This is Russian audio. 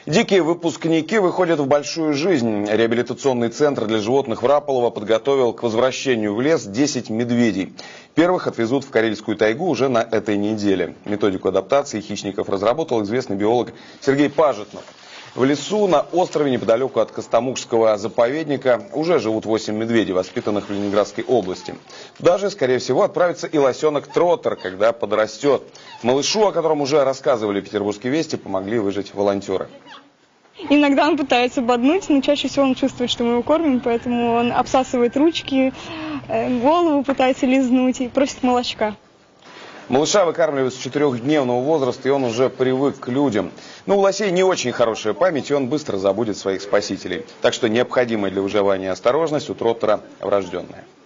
Дикие выпускники выходят в большую жизнь. Реабилитационный центр для животных в Раполово подготовил к возвращению в лес 10 медведей. Первых отвезут в Карельскую тайгу уже на этой неделе. Методику адаптации хищников разработал известный биолог Сергей Пажетнов. В лесу на острове неподалеку от Костомукшского заповедника уже живут 8 медведей, воспитанных в Ленинградской области. Даже, скорее всего, отправится и лосенок Троттер, когда подрастет. Малышу, о котором уже рассказывали петербургские вести, помогли выжить волонтеры. Иногда он пытается боднуть, но чаще всего он чувствует, что мы его кормим, поэтому он обсасывает ручки, голову пытается лизнуть и просит молочка. Малыша выкармливают с 4-дневного возраста, и он уже привык к людям. Но у лосей не очень хорошая память, и он быстро забудет своих спасителей. Так что необходимая для выживания осторожность у Троттера врожденная.